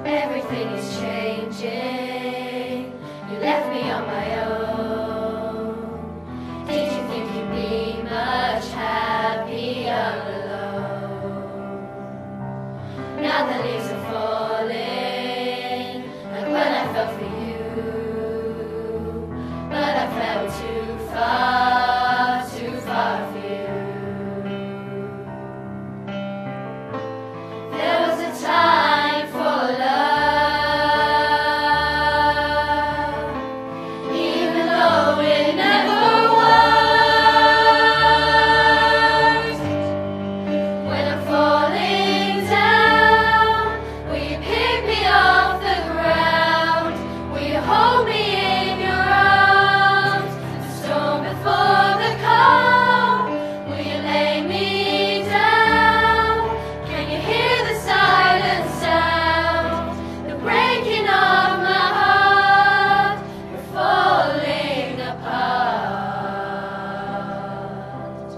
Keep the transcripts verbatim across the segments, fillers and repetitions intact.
Everything is changing. You left me on my own. Did you think you'd be much happier alone? Now the leaves are falling, like when I fell for you. But I fell too far, too far for you. There was a time for love, even though it never was. When I'm falling down, will you pick me off the ground? Will you hold me in your arms? The storm before the calm. Will you lay me down? Can you hear the silent sound? The breaking of my heart. We're falling apart.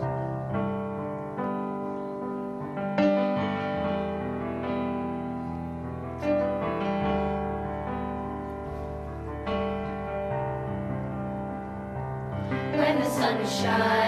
When the sun is shining